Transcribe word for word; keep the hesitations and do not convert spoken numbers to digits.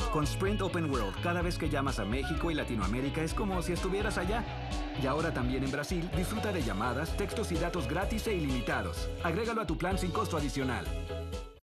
Con Sprint Open World, cada vez que llamas a México y Latinoamérica es como si estuvieras allá. Y ahora también en Brasil, disfruta de llamadas, textos y datos gratis e ilimitados. Agrégalo a tu plan sin costo adicional.